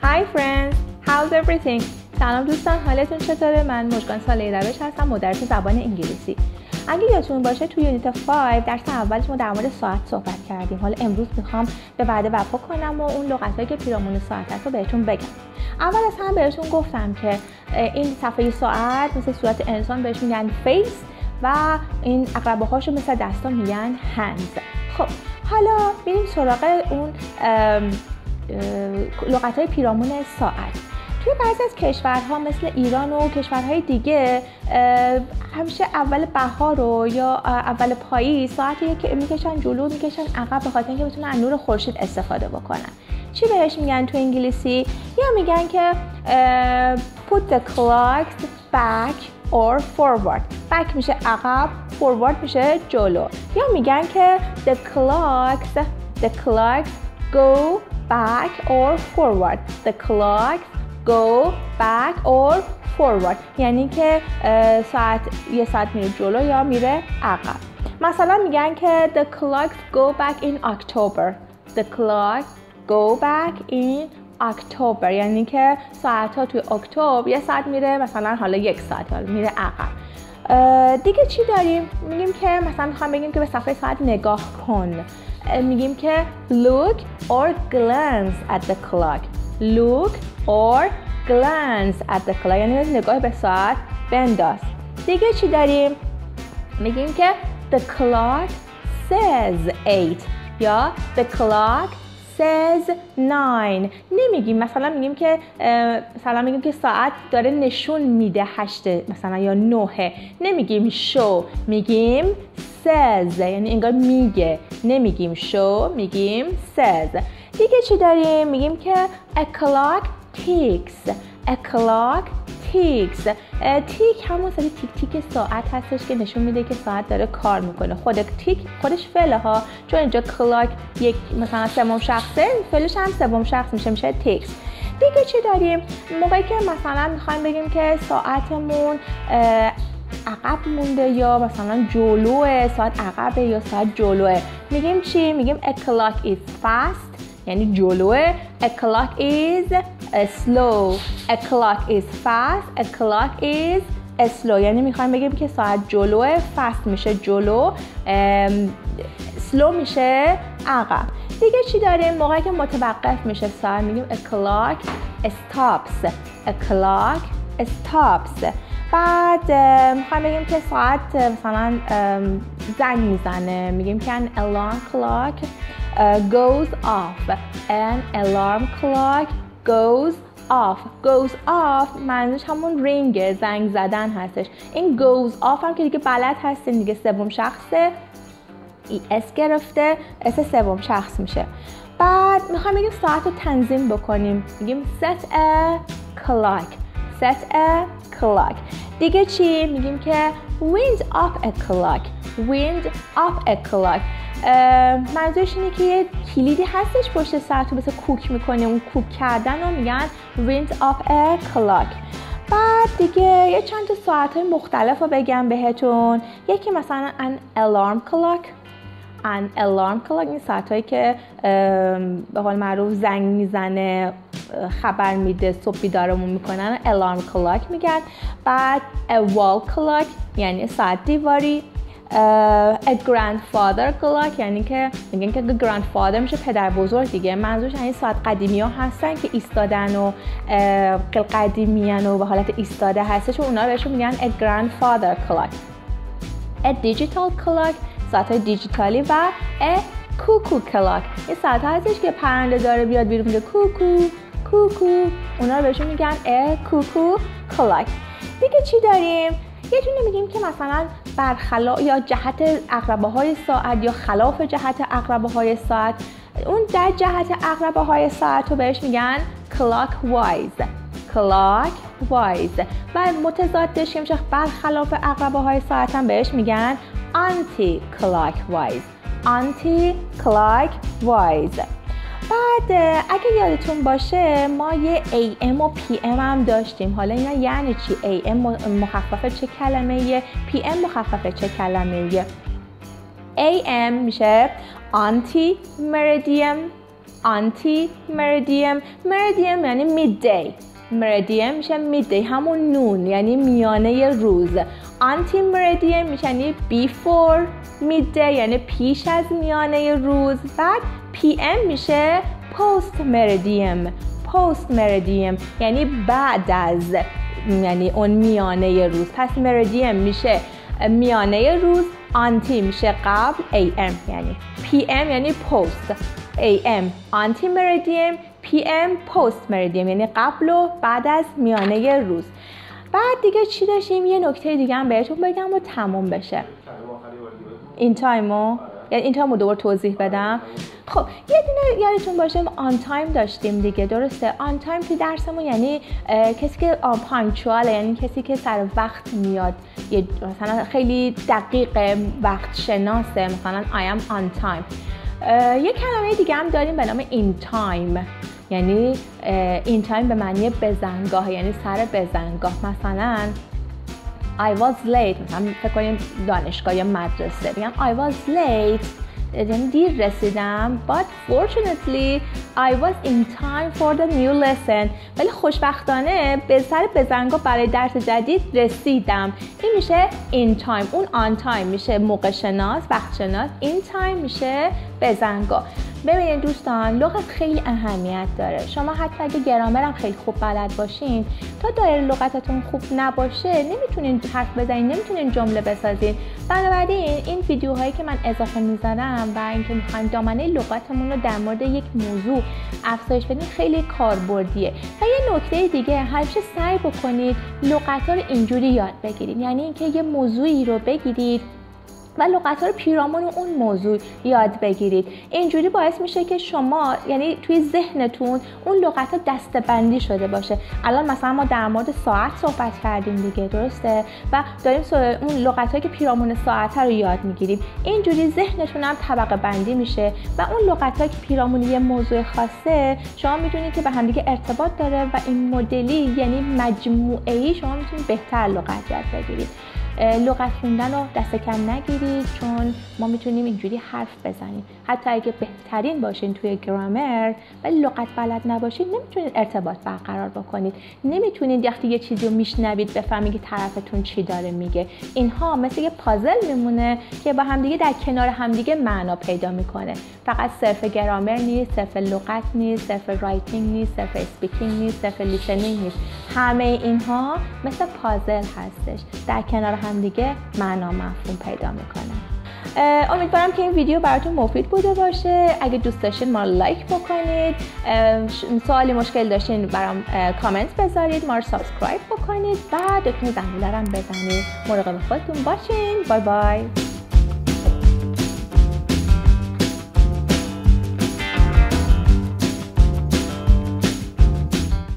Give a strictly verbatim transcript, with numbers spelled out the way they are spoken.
Hi friends, how's everything? سلام دوستان، حالتون چطوره؟ من مژگان ساله روش هستم، مدرس زبان انگلیسی. اگه یادتون باشه توی یونیت پنج درس اولش ما در مورد ساعت صحبت کردیم. حالا امروز میخوام به وعده وفا کنم و اون لغتایی که پیرامون ساعت هست رو بهتون بگم. اول از همه بهتون گفتم که این صفحه ساعت مثل صورت انسان بهش میگن فیس و این عقربه هاشو مثل دستا میگن هندز. خب حالا بریم سراغ اون لغت‌های پیرامون ساعت. توی بعضی از کشورها مثل ایران و کشورهای دیگه همیشه اول بهار رو یا اول پاییز ساعتی که میکشن جلو میکشن عقب به خاطر اینکه بتونن از نور خورشید استفاده بکنن. چی بهش میگن تو انگلیسی؟ یا میگن که put the clocks back or forward. back میشه عقب، forward میشه جلو. یا میگن که the clocks the clocks go back or forward. the clocks go back or forward. یعنی که ساعت یه ساعت میره جلو یا میره عقب. مثلا میگن که the clocks go back in October. the clocks go back in October. یعنی که ساعت ها توی اکتبر یه ساعت میره مثلا حالا یک ساعت میره عقب. دیگه چی داریم؟ میگیم که مثلا میخوام بگیم که به صفحه ساعت نگاه کن. میگیم که look or glance at the clock. look or glance at the clock. یعنی نگاه به ساعت بنداز. دیگه چی داریم؟ میگیم که the clock says eight یا the clock says nine. نمیگیم مثلا میگیم که مثلا میگیم که ساعت داره نشون میده هشته مثلا یا نهه. نمیگیم show، میگیم says. یعنی انگار میگه. نمیگیم show، میگیم says. دیگه چی داریم؟ میگیم که a clock ticks. a clock ticks. تیک همون سری تیک تیک ساعت هستش که نشون میده که ساعت داره کار میکنه. خود تیک خودش فعله ها، چون اینجا کلاک یک مثلا سوم شخصه، فعلش هم سوم شخص میشه میشه تیکس. دیگه چی داریم؟ موقعی که مثلا میخوایم بگیم که ساعتمون عقب مونده یا مثلا جلوه، ساعت عقبه یا ساعت جلوه، میگیم چی؟ میگیم a clock is fast یعنی جلوه. a clock is slow. a clock is fast. a clock is slow. یعنی میخوایم بگیم که ساعت جلوه، fast میشه جلو، slow میشه عقب. دیگه چی داریم؟ موقعی که متوقف میشه ساعت میگیم a clock stops. a clock stops. بعد میخوایم بگیم که ساعت مثلا زنگ میزنه، میگیم که an alarm clock goes off. an alarm clock goes off. goes off معنیش همون رینگ، زنگ زدن هستش. این goes off هم که دیگه بلد هستین دیگه، سوم شخصه، ای اس گرفته، اس سوم شخص میشه. بعد میخوایم بگیم ساعت رو تنظیم بکنیم، میگیم set a clock. set a clock. دیگه چی؟ میگیم که wind up a clock. wind up a clock. منظورش اینه که یه کلیدی هستش پشت ساعت رو مثل کوک میکنه، اون کوک کردن رو میگن wind up a clock. بعد دیگه یه چند تا ساعت های مختلف رو بگم بهتون. یکی مثلا an alarm clock. an alarm clock این ساعت هایی که به قول معروف زنگ میزنه، خبر میده، صبح بیدارمون میکنن، alarm clock میگن. بعد a wall clock یعنی ساعت دیواری. a grandfather clock یعنی که میگن که grandfather میشه پدر بزرگ دیگه. منظورش این ساعت قدیمی ها هستن که ایستادن و قدیمیان و به حالت ایستاده هستش و اونا بهشون میگن a grandfather clock. a digital clock ساعت های دیجیتالی و a cuckoo clock این ساعت ها هستش که پرنده داره بیاد بیرون میگه کوکو کوکو، اونا رو بهشون میگن a cuckoo clock. دیگه چی داریم؟ یه دونه میگیم که مثلا برخلاف یا جهت عقربه های ساعت یا خلاف جهت عقربه های ساعت، اون در جهت عقربه های ساعت رو بهش میگن clockwise. clockwise. و متضادش که میشه برخلاف عقربه های ساعت هم بهش میگن anti clockwise. anti clockwise. بعد اگه یادتون باشه ما یه ای ام و پی ام هم داشتیم. حالا اینا یعنی چی؟ ای ام مخفف چه کلمه یه؟ پی ام مخفف چه کلمه یه؟ ای ام میشه anti meridian. آنتی مریدیم. مریدیم یعنی میدی. مریدیم میشه میدی، همون نون یعنی میانه روز. آنتی مریدیم میشه یعنی بیفور میدی یعنی پیش از میانه روز. بعد پی ام میشه پست مریدیم. پست مریدیم یعنی بعد از، یعنی اون میانه روز. پس مریدیم میشه میانه روز، آنتی میشه قبل، ای ام یعنی پی ام یعنی پست، ای ام آنتی مریدیم، پی ام پست مریدیم یعنی قبل و بعد از میانه روز. بعد دیگه چی داشتیم؟ یه نکته دیگه هم بهتون بگم و تموم بشه. این تایمو یعنی این تایمو دوباره توضیح بدم. خب یه دونه یادتون باشه آن تایم داشتیم دیگه، درسته؟ آن تایم توی درسمون یعنی کسی که پانکچواله، یعنی کسی که سر وقت میاد، یه مثلا خیلی دقیق وقت شناسه، مثلا I am on time. یه کلمه دیگه هم داریم به نام in time، یعنی in time به معنی بزنگاه، یعنی سر بزنگاه. مثلا I was late، مثلا فکر کنیم دانشگاه یا مدرسه، بگم I was late یعنی دیر رسیدم. But fortunately I was in time for the new lesson، ولی خوشبختانه به سر بزنگاه برای درس جدید رسیدم. این میشه in time. اون on time میشه موقع شناس، وقت شناس. in time میشه بزنگاه. ببینید دوستان، لغت خیلی اهمیت داره. شما حتی اگه گرامر هم خیلی خوب بلد باشین، تا دایره لغتتون خوب نباشه نمیتونین حرف بزنین، نمیتونین جمله بسازین. بنابراین این ویدیوهایی که من اضافه میذارم و اینکه میخوایم دامنه لغتمون رو در مورد یک موضوع افزایش بدیم خیلی کاربردیه. و یه نکته دیگه، همیشه سعی بکنید لغت‌ها رو اینجوری یاد بگیرید، یعنی اینکه یه موضوعی رو بگیرید و لغت‌ها رو پیرامون اون موضوع یاد بگیرید. اینجوری باعث میشه که شما، یعنی توی ذهنتون اون لغت‌ها دسته‌بندی شده باشه. الان مثلا ما در مورد ساعت صحبت کردیم دیگه، درسته؟ و داریم اون لغت‌هایی که پیرامون ساعت رو یاد میگیریم. اینجوری ذهنتون هم طبقه بندی میشه و اون لغت‌هایی که پیرامون یه موضوع خاصه شما میدونید که به هم دیگه ارتباط داره و این مدلی یعنی مجموعه‌ای شما میتونید بهتر لغت یاد بگیرید. لغت خوندن رو دست کم نگیرید، چون ما میتونیم اینجوری حرف بزنیم. حتی اگه بهترین باشین توی گرامر ولی لغت بلد نباشید نمیتونید ارتباط برقرار بکنید. نمیتونید وقتی یه چیزی رو میشنوید بفهمید که طرفتون چی داره میگه. اینها مثل یه پازل میمونه که با همدیگه در کنار همدیگه معنا پیدا میکنه. فقط صرف گرامر نیست، صرف لغت نیست، صرف رایتینگ نیست، صرف اسپیکینگ نیست، صرف لیسنینگ نیست. همه اینها مثل پازل هستش، در کنار هم دیگه معنا مفهوم پیدا میکنه. امیدوارم که این ویدیو براتون مفید بوده باشه. اگه دوست داشتین ما رو لایک بکنید، سوالی مشکل داشتین برام کامنت بذارید، ما رو سابسکرایب بکنید و دکمه زنگوله رو هم بزنید. مراقب خودتون باشین. بای بای.